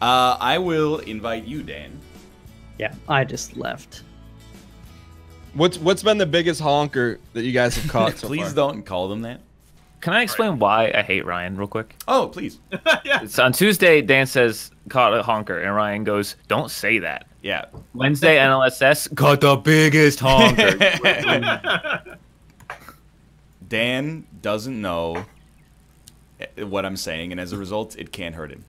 I will invite you, Dan. Yeah, I just left. What's been the biggest honker that you guys have caught so Please far? don't call them that. Can I explain why I hate Ryan real quick? Oh, please. Yeah. It's on Tuesday, Dan says, caught a honker, and Ryan goes, don't say that. Yeah. Wednesday, NLSS, caught the biggest honker. Dan doesn't know what I'm saying, and as a result, it can't hurt him.